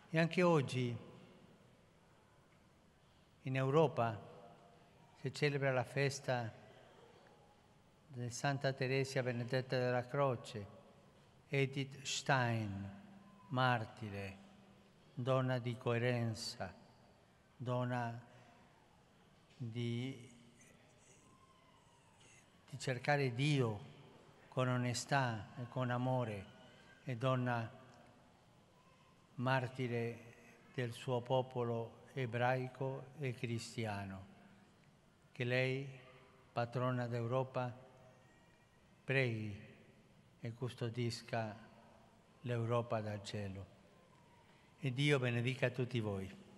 E anche oggi in Europa si celebra la festa di Santa Teresa Benedetta della Croce, Edith Stein, martire, donna di coerenza, donna di cercare Dio con onestà e con amore, e donna martire del suo popolo ebraico e cristiano. Che lei, patrona d'Europa, preghi e custodisca l'Europa dal cielo. E Dio benedica tutti voi.